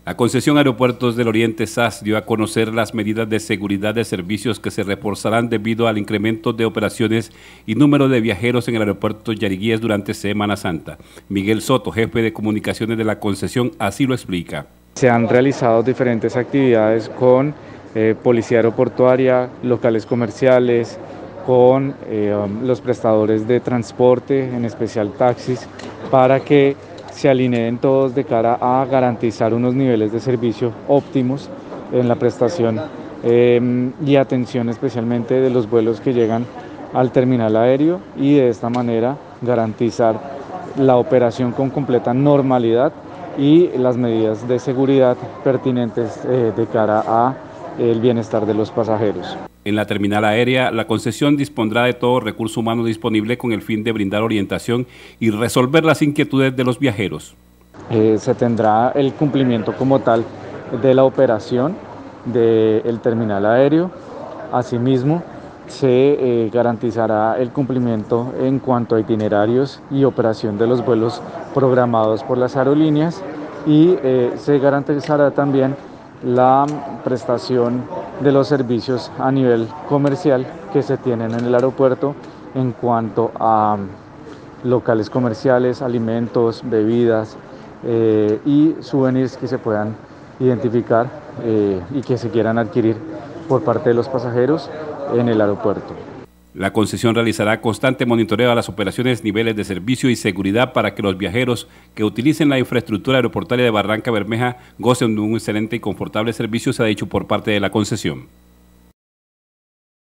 La concesión Aeropuertos del Oriente SAS dio a conocer las medidas de seguridad de servicios que se reforzarán debido al incremento de operaciones y número de viajeros en el aeropuerto Yariguíes durante Semana Santa. Miguel Soto, jefe de comunicaciones de la concesión, así lo explica. Se han realizado diferentes actividades con policía aeroportuaria, locales comerciales, con los prestadores de transporte, en especial taxis, para que se alineen todos de cara a garantizar unos niveles de servicio óptimos en la prestación y atención especialmente de los vuelos que llegan al terminal aéreo, y de esta manera garantizar la operación con completa normalidad y las medidas de seguridad pertinentes de cara a el bienestar de los pasajeros. En la terminal aérea, la concesión dispondrá de todo recurso humano disponible con el fin de brindar orientación y resolver las inquietudes de los viajeros. Se tendrá el cumplimiento como tal de la operación del terminal aéreo. Asimismo, se garantizará el cumplimiento en cuanto a itinerarios y operación de los vuelos programados por las aerolíneas, y se garantizará también la prestación de los servicios a nivel comercial que se tienen en el aeropuerto en cuanto a locales comerciales, alimentos, bebidas y souvenirs que se puedan identificar y que se quieran adquirir por parte de los pasajeros en el aeropuerto. La concesión realizará constante monitoreo a las operaciones, niveles de servicio y seguridad para que los viajeros que utilicen la infraestructura aeroportuaria de Barrancabermeja gocen de un excelente y confortable servicio, se ha dicho por parte de la concesión.